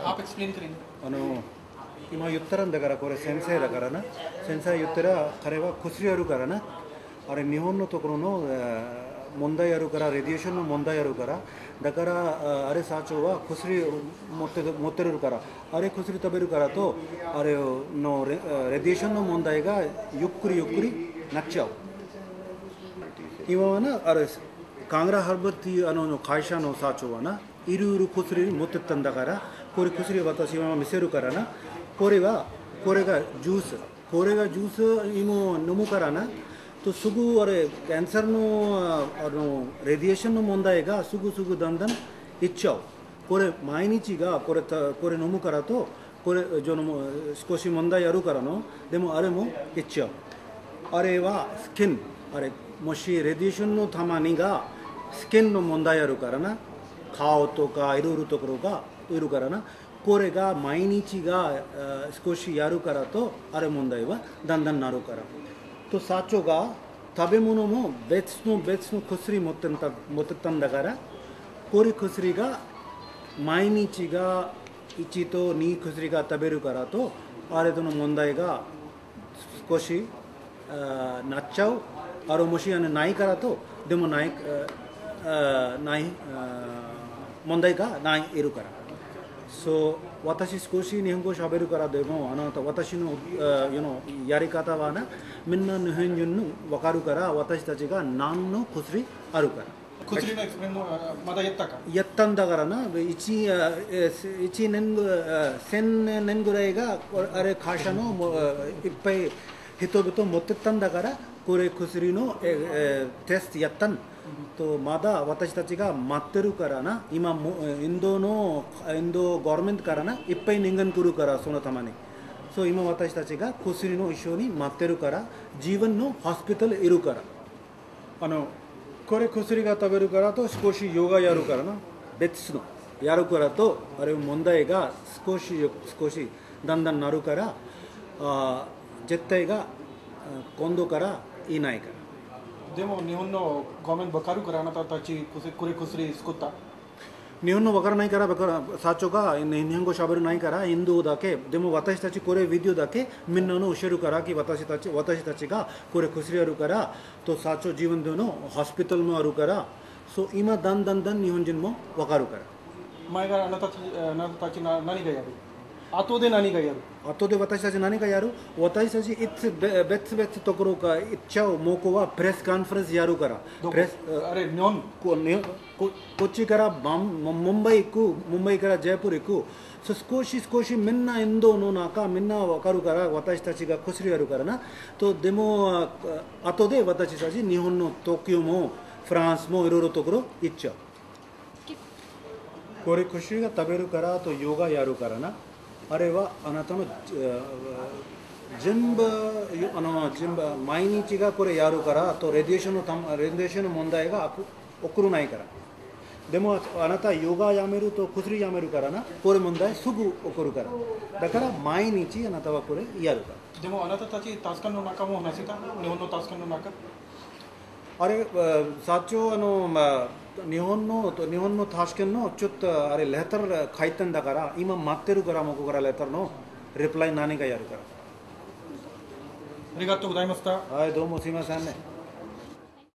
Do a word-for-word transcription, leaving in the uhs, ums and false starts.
आप एक्सप्लेन करेंगे あの今言ったんだからこれ先生だからな先生言ったら彼は薬あるからなあれ日本のところの問題あるからレディエーションの問題あるからだからあれ社長は薬を持って持ってるからあれ薬食べるからとあれのレディエーションの問題がゆっくりゆっくりなっちゃう今はなあれカングラハルバっていうあの会社の社長はないろいろ薬持ってったんだからこれ薬私は見せるからなこれはこれがジュースこれがジュース今飲むからなとすぐあれキャンサーのあのレディエーションの問題がすぐすぐだんだんいっちゃうこれ毎日がこれこれ飲むからとこれ少し問題あるからのでもあれもいっちゃうあれはスキンあれもしレディエーションのたまにがスキンの問題あるからな顔とかいろいろところがいるからなこれが毎日が少しやるからとあれ問題はだんだんなるからと社長が食べ物も別の別の薬持ってた持ってたんだからこれ薬が毎日がいちとに薬が食べるからとあれとの問題が少しなっちゃうあれもしないからとでもないない問題がないいるから。そう私少し日本語しゃべるからでもあなた私の、uh, you know、やり方はなみんな日本人の分かるから私たちが何の薬あるから薬のエクスプレンもまだやったかやったんだからな 1, 1年千年ぐらいがあれ会社のいっぱい人々持ってったんだからこれ薬の、えー、テストやったんとまだ私たちが待ってるからな今インドのインドゴールメントからないっぱい人間来るからそのためにそう今私たちが薬の一緒に待ってるから自分のホスピタルいるからあのこれ薬が食べるからと少しヨガやるからな別のやるからとあれ問題が少し少しだんだんなるからあ絶対が今度からいないからでも日本のゴーメント分かるからあなたたちこれ薬作った日本の分からないから社長が日本語しゃべるないからインドだけでも私たちこれビデオだけみんなの教えるから私たち私たちがこれ薬あるからと社長自分でのホスピタルもあるからそう今だんだんだん日本人も分かるから前からあなたたちあなたたち何がやる後で何がやる後で私たち何がやる私たちいつ別々ところか行っちゃうもうこはプレスカンファレンスやるからプレスあれ日本こ, こ, こっちからバンムンバイ行くムンバイからジャイプル行くそ少し少しみんなインドの中みんな分かるから私たちが薬やるからなとでも後で私たち日本の東京もフランスもいろいろところ行っちゃうこれ薬が食べるからとヨガやるからなあれはあなたの全部あの全部毎日がこれやるからとレディエーションのレディエーションの問題が起こらないからでもあなたヨガやめると薬やめるからなこれ問題すぐ起こるからだから毎日あなたはこれやるからでもあなたたちタスカンの中も同じか日本のタスカンの中あれ社長あの、まあ、日本の日本のタスケンのちょっとあれレター書いてんだから今待ってるから向こうからレターのリプライ何かやるからありがとうございましたはいどうもすいませんね